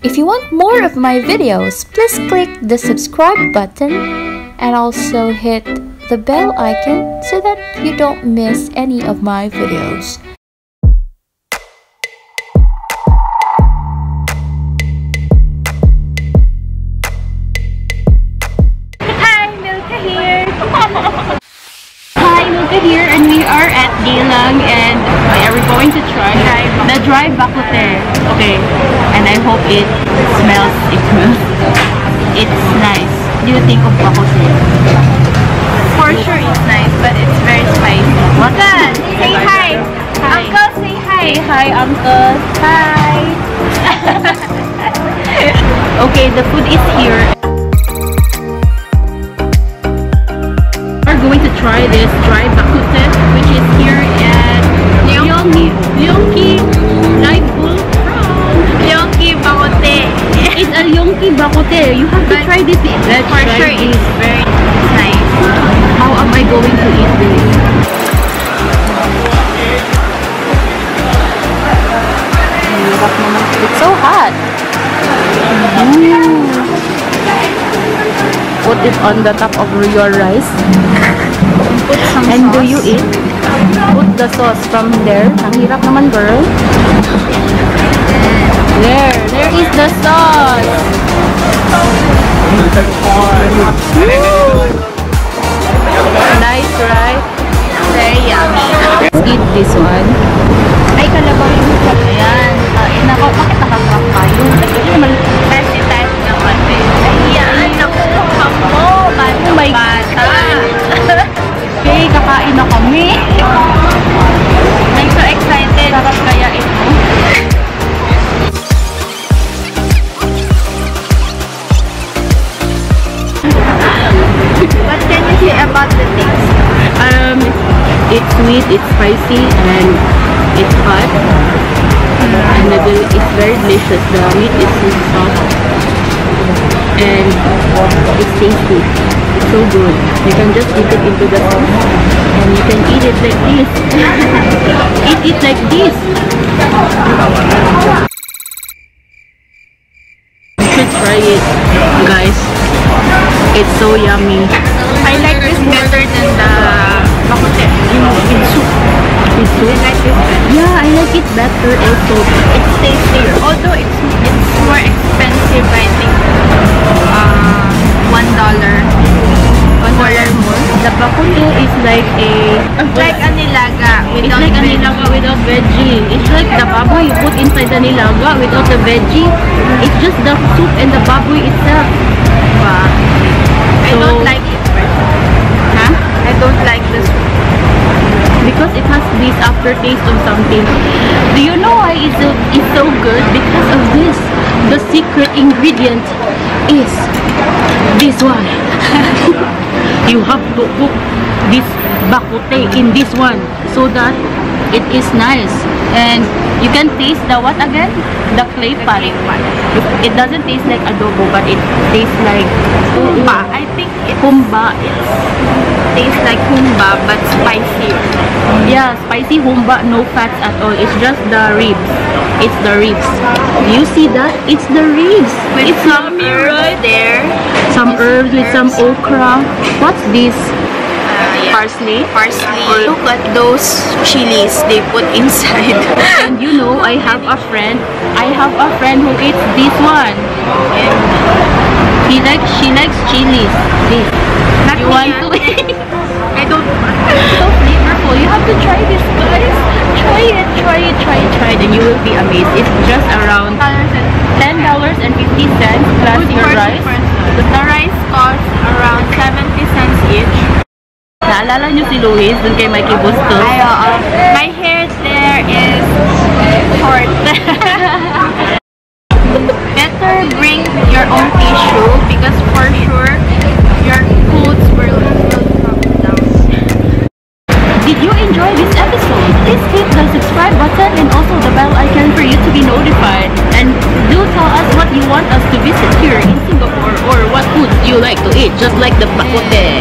If you want more of my videos, please click the subscribe button and also hit the bell icon so that you don't miss any of my videos. Hi, Milka here. Hi, Milka here, and we are at Geylang, and we are going to try the Dry Bak Kut Teh. Okay, and I hope it smells. It's nice. What do you think of Bak Kut Teh? For sure it's nice, but it's very spicy. What? Say hi. Hi. Uncle, say hi. Hi, uncle. Hi. Okay, the food is here. We're going to try this Dry Bak Kut Teh, which is here at Gyeongki Dry Bak Kut Teh. It's a Gyeongki Bak Kut Teh. You have to try this. Let's For try sure this. it's very nice. How am I going to eat this? It's so hot. Put it on the top of your rice. Put some And sauce. do you eat? Put the sauce from there. Ang hirap naman, girl. There is the sauce. Nice, right? Very yummy. Let's eat this one. Ay, kalabaw yung hukap. Ayan. Nako, bakit nakakap kayo? Test naman eh. Ayan, nakuha mo. Oh my God. Okay, kakain na kami. I'm so excited. Sarap kaya ito. What can you say about the taste? It's sweet, it's spicy, and it's hot. And it's very delicious. The meat is so soft. And it's tasty. It's so good. You can just dip it into the sauce. And you can eat it like this. Eat it like this. You should try it, guys. It's so yummy. I like this better than the Bak Kut Teh. With soup. With soup? I like this better. Yeah, I like it better also. It's tastier. Although it's more expensive, I think. $1. $1 more. The Bak Kut Teh is like Like a nilaga it's without like a veggie. nilaga without veggie. It's like the baboy you put inside the nilaga without the veggie. It's just the soup and the baboy itself. Wow. I So- don't like it. Huh? I don't like this. Because it has this aftertaste of something. Do you know why it's so good? Because of this. The secret ingredient is this one. You have to cook this Bak Kut Teh in this one so that it is nice. And you can taste the what again? The clay pot. It doesn't taste like adobo, but it tastes like Humba. I think it humba. tastes like humba but spicier. Yeah, spicy humba, no fats at all. It's just the ribs. It's the ribs. You see that? It's the ribs. With It's some yummy, herbs right? there. Some herbs with some okra. What's this? Yeah. Parsley. Parsley. Look at those chilies they put inside. And you know, I have a friend who eats this one. And She likes chilies. This. Not You me, want ah. to eat? I don't It's so flavorful. You have to try this, guys. Try it, and you will be amazed. It's just around $10.50 plus your rice. The rice costs around 70 cents each. Naalala nyo si Luis dun kay Mikey Bustos? Ay, my hair there is short. Better bring your own tissue because for sure your clothes will come down. Did you enjoy this episode? Please hit the subscribe button and also the bell icon for you to be notified. And do tell us what you want us to visit here in Singapore or what foods you like to eat, just like the Bak Kut Teh.